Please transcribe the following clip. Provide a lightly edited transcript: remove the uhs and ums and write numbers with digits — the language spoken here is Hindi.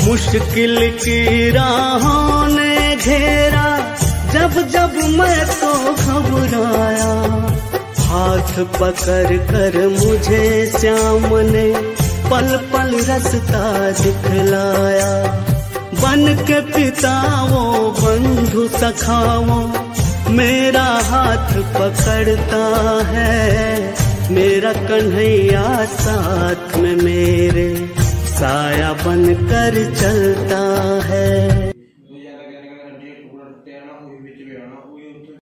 मुश्किल की राहों ने घेरा, जब जब मैं तो घबराया। हाथ पकड़ कर मुझे श्याम ने पल पल रास्ता दिखलाया। बन के पिताओं बंधु सखाओं मेरा हाथ पकड़ता है। मेरा कन्हैया साथ में मेरे साया बनकर चलता है।